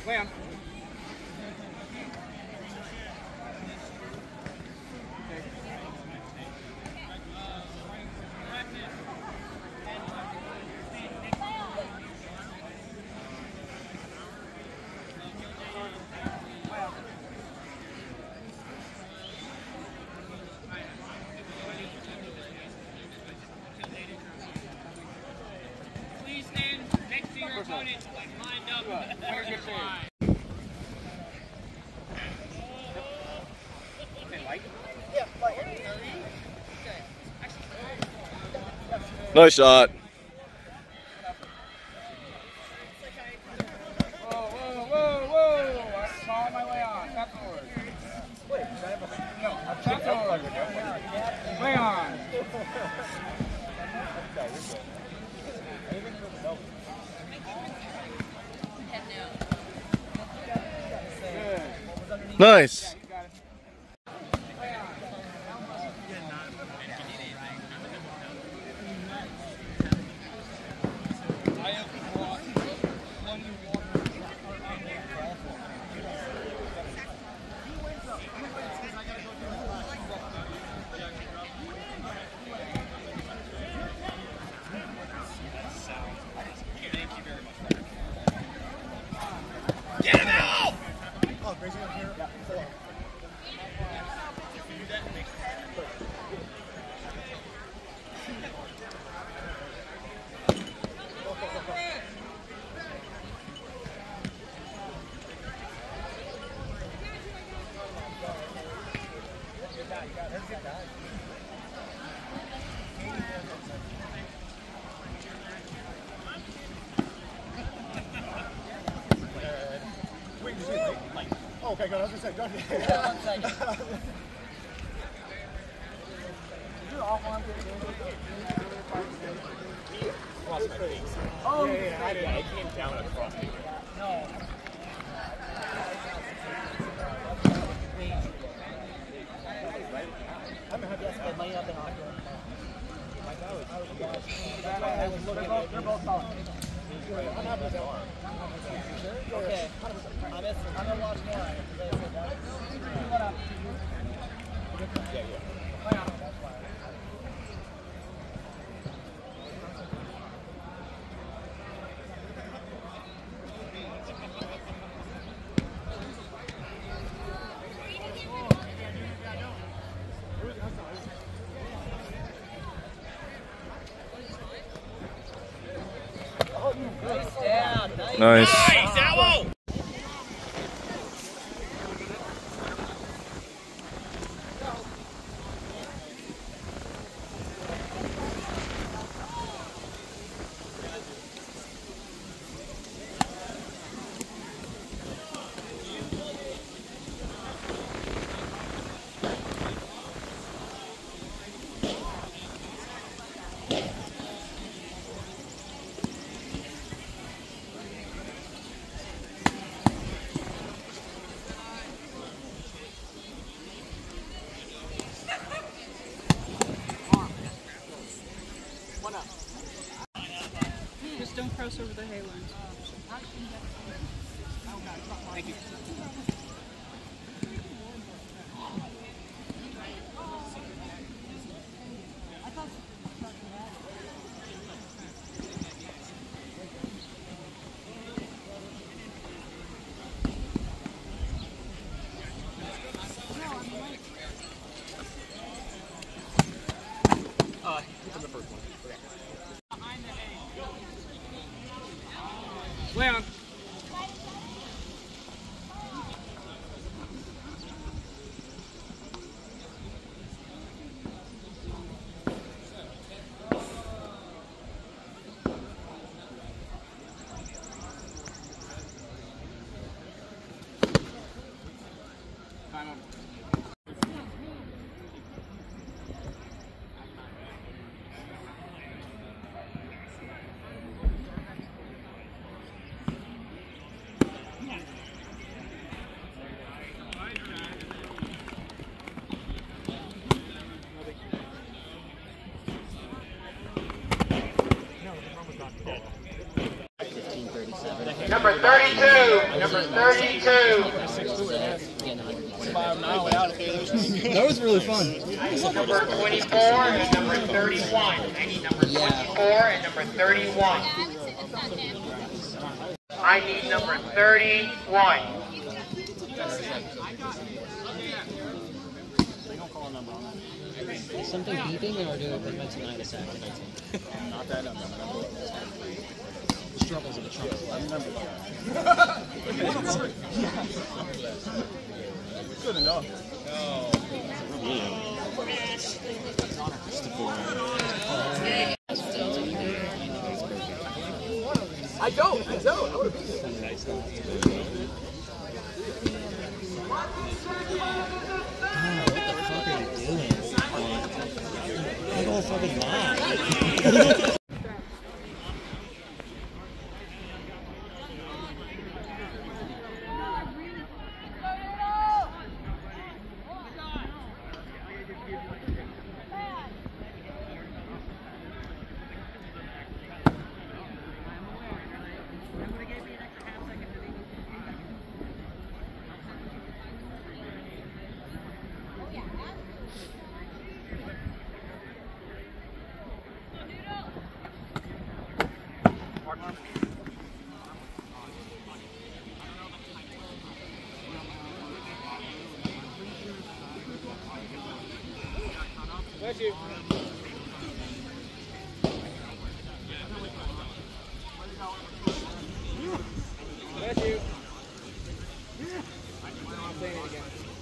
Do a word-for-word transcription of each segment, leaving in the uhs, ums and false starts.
Land. Please stand next to your opponent and lined up where you're flying. Nice shot. Whoa, whoa, whoa, whoa! I'm calling my way on. Tap forward. Wait, no, tap forward. Way on. Nice. Okay, good. I was gonna say, go ahead. Oh, yeah, yeah, I didn't. I came down across. No. I'm happy I spent money up in hockey. They're both solid. I'm happy with that. Okay. I'm gonna watch more. Yeah, yeah. Nice. Nice, Owl! Just don't cross over the hay lines. Thank you. Uh, it's in the first one. Way on. Time on. Number thirty-two. Number thirty-two. That was really fun. Number twenty-four and number thirty-one. I need number twenty-four and number thirty-one. I need number thirty-one. Something beeping or do it prevent tonight a second? Not that number. Struggles of the Trump. I remember that. Good enough. I don't. I don't. I would have been there. What the fuck are you doing? I'm going fucking mad. Bless you. Bless you. I'm saying it again.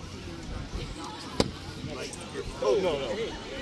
Oh, no, no.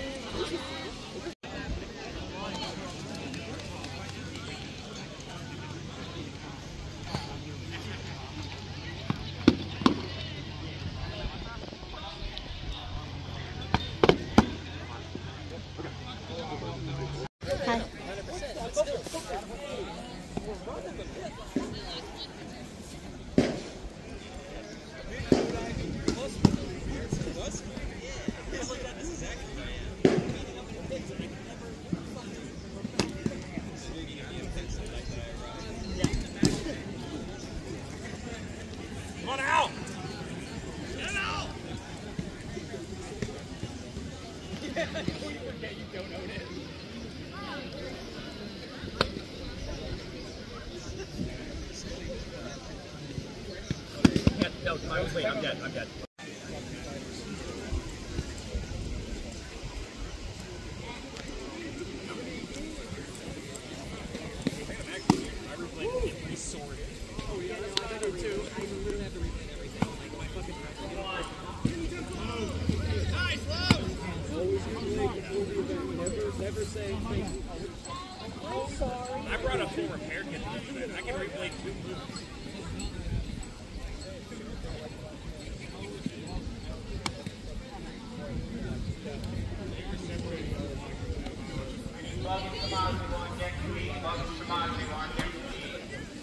No, wait, I'm dead. I'm dead. I brought a full repair kit to this. I can replay two moves. Welcome to Mosley on deck three. Welcome to Mosley on deck three.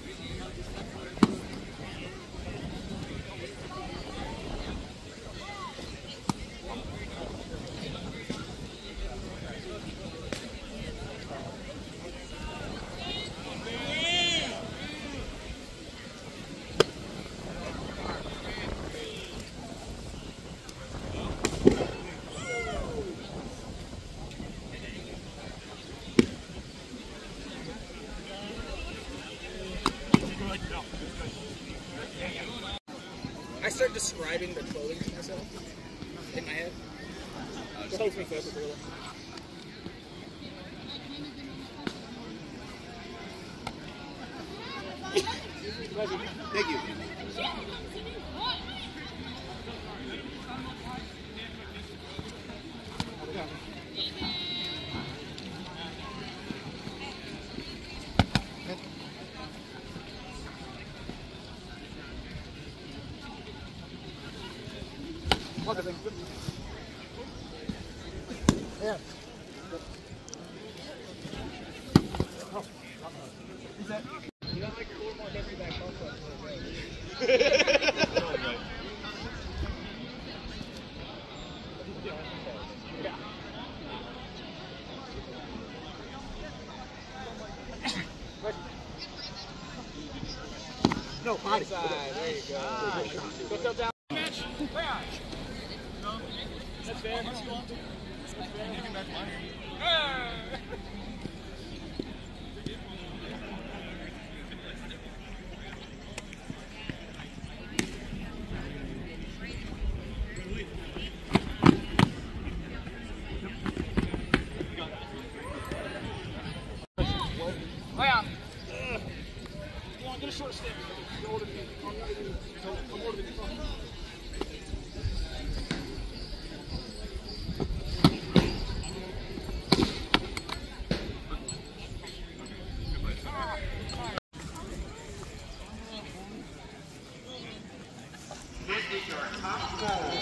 I start describing the clothing to myself in my head. It helps me focus a little. Thank you. Yeah. You got like four more heavy back Inside. There you go. Go tilt down. Way on. That's fair. That's fair. Way on. Come on, get a short step. You're older than me. I'm older than you. I'm older than you. This is your top goal.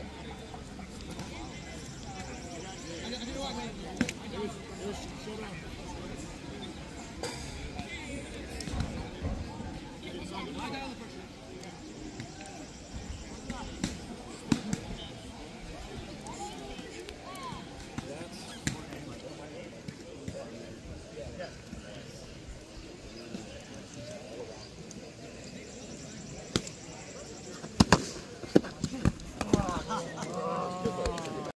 It was, it was, slow down.